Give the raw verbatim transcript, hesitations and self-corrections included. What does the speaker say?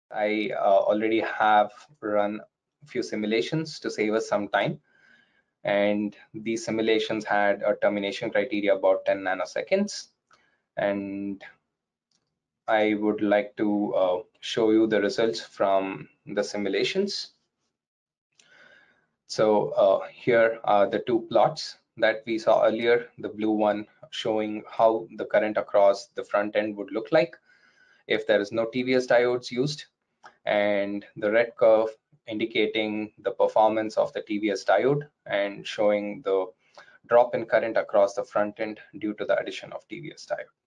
I uh, already have run a few simulations to save us some time, and these simulations had a termination criteria about ten nanoseconds, and I would like to uh, show you the results from the simulations. So uh, here are the two plots that we saw earlier, the blue one showing how the current across the front end would look like if there is no T V S diodes used, and the red curve indicating the performance of the T V S diode and showing the drop in current across the front end due to the addition of T V S diode.